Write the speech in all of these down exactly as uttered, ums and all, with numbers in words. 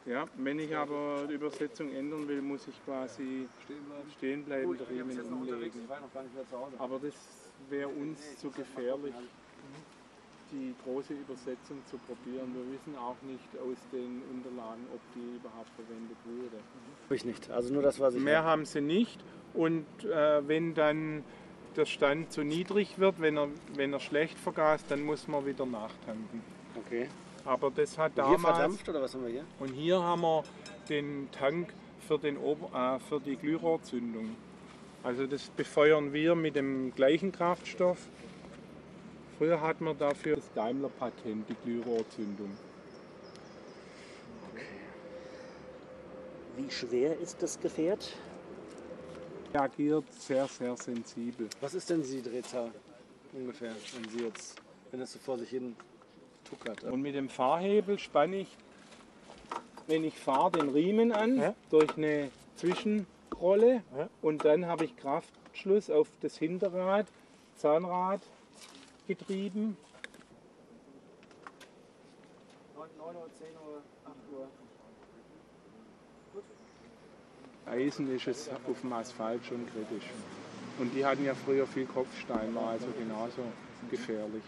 Ja, wenn ich aber die Übersetzung ändern will, muss ich quasi stehen bleiben, den Riemen umlegen. Aber das wäre uns zu gefährlich, die große Übersetzung zu probieren. Wir wissen auch nicht aus den Unterlagen, ob die überhaupt verwendet wurde. Ich nicht, also nur das, was ich... Mehr haben sie nicht, und äh, wenn dann der Stand zu niedrig wird, wenn er, wenn er schlecht vergast, dann muss man wieder nachtanken. Okay. Aber das hat Und damals... hier verdampft, oder was haben wir hier? Und hier haben wir den Tank für, den Ober, äh, für die Glührohrzündung. Also das befeuern wir mit dem gleichen Kraftstoff. Früher hatten wir dafür das Daimler-Patent, die Glührohrzündung. Okay. Wie schwer ist das Gefährt? Reagiert sehr, sehr sensibel. Was ist denn die Drehzahl ungefähr, wenn Sie jetzt, wenn es so vor sich hin tuckert? Und mit dem Fahrhebel spanne ich, wenn ich fahre, den Riemen an, ja, durch eine Zwischenrolle, ja, und dann habe ich Kraftschluss auf das Hinterrad, Zahnrad getrieben. neun Uhr, zehn Uhr, acht Uhr. Eisen ist es auf dem Asphalt schon kritisch. Und die hatten ja früher viel Kopfstein, war also genauso gefährlich.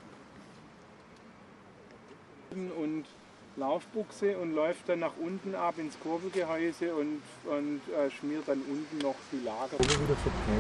Und Laufbuchse und läuft dann nach unten ab ins Kurbelgehäuse und, und äh, schmiert dann unten noch die Lager. Wieder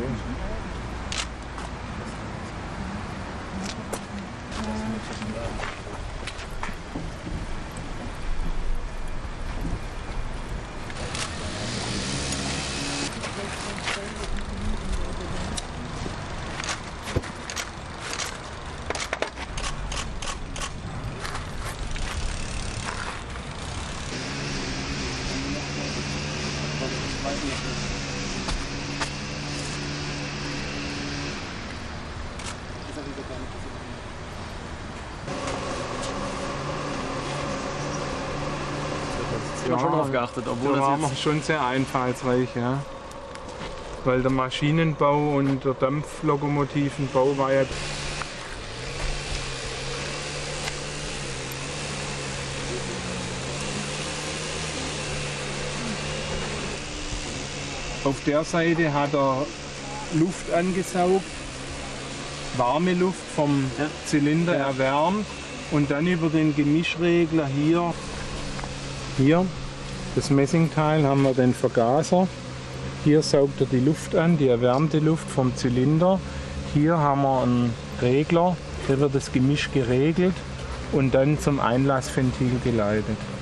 Ich habe schon darauf geachtet, obwohl da das war jetzt schon sehr einfallsreich, ja. Weil der Maschinenbau und der Dampflokomotivenbau war ja auf der Seite hat er Luft angesaugt, warme Luft vom ja. Zylinder ja. erwärmt, und dann über den Gemischregler hier, hier, das Messingteil, haben wir den Vergaser. Hier saugt er die Luft an, die erwärmte Luft vom Zylinder. Hier haben wir einen Regler, hier wird das Gemisch geregelt und dann zum Einlassventil geleitet.